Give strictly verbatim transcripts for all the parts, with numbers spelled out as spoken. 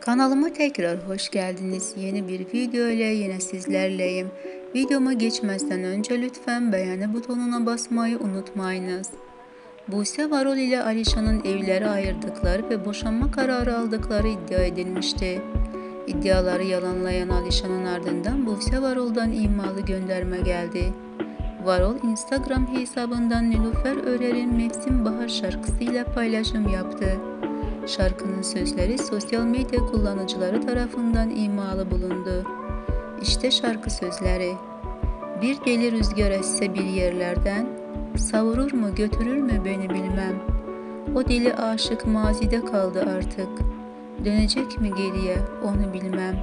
Kanalıma tekrar hoş geldiniz. Yeni bir video ile yine sizlerleyim. Videoma geçmezden önce lütfen beğeni butonuna basmayı unutmayınız. Buse Varol ile Alişan'ın evleri ayırdıkları ve boşanma kararı aldıkları iddia edilmişti. İddiaları yalanlayan Alişan'ın ardından Buse Varol'dan imalı gönderme geldi. Varol Instagram hesabından Nilüfer Örer'in Mevsim Bahar şarkısıyla paylaşım yaptı. Şarkının sözleri sosyal medya kullanıcıları tarafından imalı bulundu. İşte şarkı sözleri. Bir deli rüzgar esse bir yerlerden, savurur mu götürür mü beni bilmem. O deli aşık mazide kaldı artık, dönecek mi geriye onu bilmem.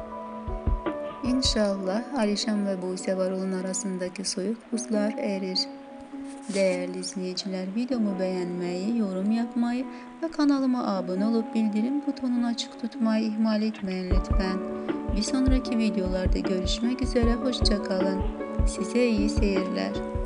İnşallah Alişan ve Buse Varol'un arasındaki soğuk buzlar erir. Değerli izleyiciler, videomu beğenmeyi, yorum yapmayı ve kanalıma abone olup bildirim butonunu açık tutmayı ihmal etmeyin lütfen. Bir sonraki videolarda görüşmek üzere, hoşça kalın. Size iyi seyirler.